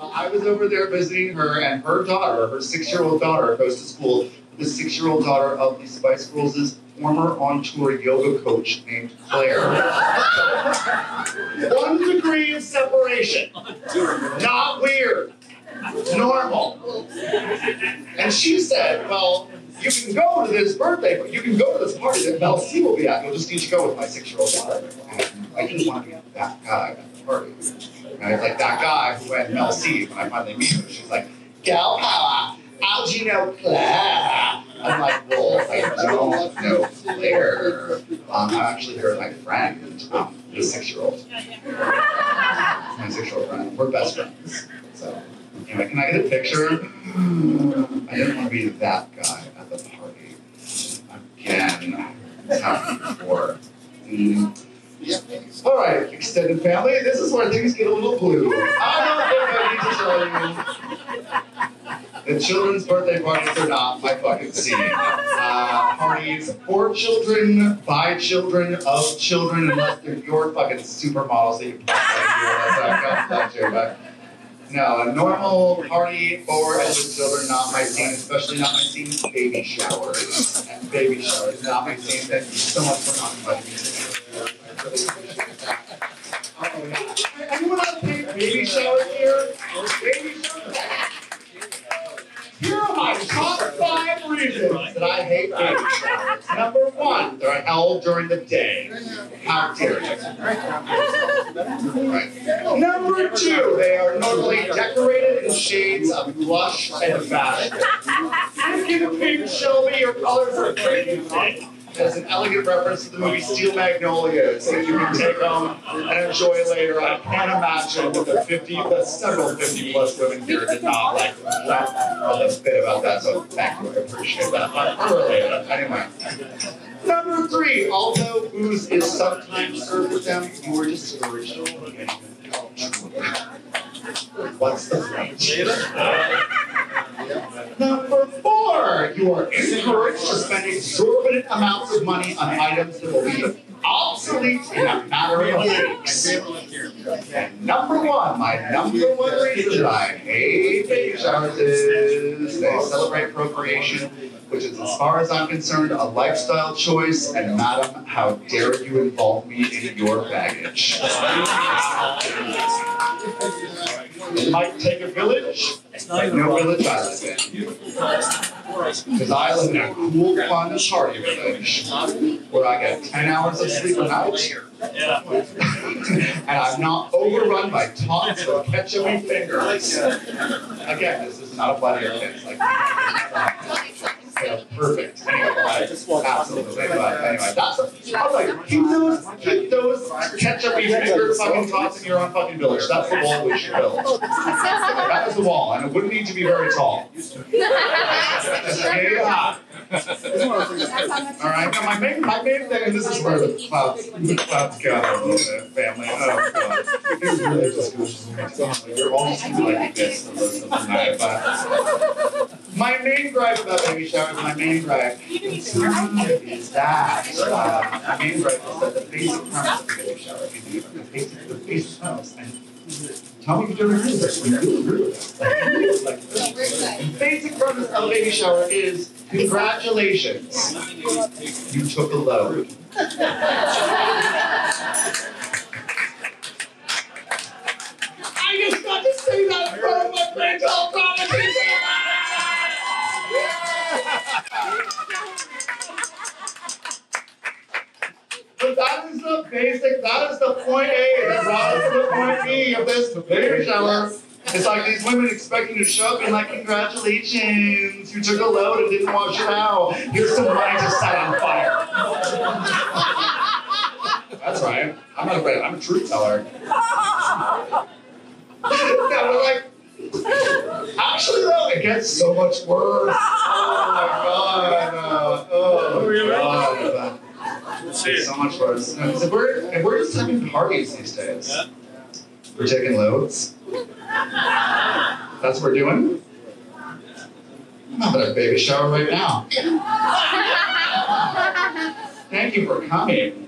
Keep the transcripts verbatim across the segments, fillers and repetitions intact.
I was over there visiting her, and her daughter, her six-year-old daughter, goes to school with the six-year-old daughter of the Spice Girls' former on-tour yoga coach named Claire. One degree of separation. Not weird. Normal. And she said, well, you can go to this birthday, but you can go to this party that Mel C will be at. You'll just need to go with my six-year-old daughter. And I didn't want to be that guy at the party. And I was like, that guy who went Mel C, when I finally meet her, she's like, girl power, how'd you know Claire? I'm like, well, I don't know Claire. Um, I'm actually her, my friend, um, the six-year-old. My six-year-old friend. We're best friends. So, anyway, can I get a picture? I didn't want to be that guy at the party. Again. It's happened before. Mm. All right, extended family, this is where things get a little blue. I don't think I need to tell you. The children's birthday parties are not my fucking scene. Uh, parties for children, by children, of children, unless they're your fucking supermodels that you put on that's you, but no, a normal party for and with children, not my scene, especially not my scene. Baby showers. And baby showers, not my scene. Thank you so much for not inviting me to anyone else hate baby showers here? Baby showers? Here are my top five reasons that I hate baby showers. Number one, they're held during the day. How dare you? Right. Number two, they are normally decorated in shades of blush and fashion. You can pink Shelby, your colors are pretty. As an elegant reference to the movie Steel Magnolias that you can take home and enjoy later. I can't imagine that the fifty, the several fifty plus women here did not like a bit about that, so thank you, I appreciate that. But earlier, anyway. Number three, although booze is sometimes served with them, you are discouraged from getting what's the point? Number four, you are encouraged to spend exorbitant amounts of money on items that will be obsolete in a matter of weeks. And number one, my number one reason that I hate baby showers is they celebrate procreation, which is, as far as I'm concerned, a lifestyle choice, and madam, how dare you involve me in your baggage. It might take a village, but no village I live in. Because I live in a cool, fun party village where I get ten hours of sleep a night, and I'm not overrun by taunts with ketchup fingers. Again, this is not a bloody offense. Like, perfect. Anyway, right? Absolutely. But anyway, that's a, I was like, keep those, keep those ketchup-y finger fucking taunts in your own fucking village. That's the wall we should build. That is the wall, and it wouldn't need to be very tall. Yeah. All right. Now my main, my main thing, and this is where the clouds, the clouds gather a little bit, family. Oh God, it's really just you're all just like this the rest of the night. But my main gripe about baby showers, my main gripe is that uh, my main gripe is that the basic premise of the baby shower, the basic, the basic premise, and tell me if you ever heard of this. We really agree with that. Like, the basic premise of a baby shower is congratulations, you took a load. I just got to say that in front of my friends all the time. But that is the basic, that is the point A, and that is the point B of this baby shower. It's like these women expecting to show up and like, congratulations, you took a load and didn't wash it out. Here's some money to set on fire. That's right. I'm not afraid. I'm a truth teller. Yeah, we're like, actually though, it gets so much worse. Oh my God. Uh, oh my God. It's so much worse. No, so we're, and we're just having parties these days. We're taking loads. That's what we're doing? I'm having a baby shower right now. Thank you for coming.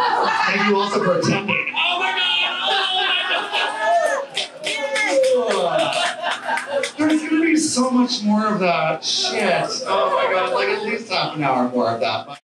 Thank you also for attending. Oh my God! Oh my God! so much more of that. Shit. Oh my god, like at least half an hour more of that.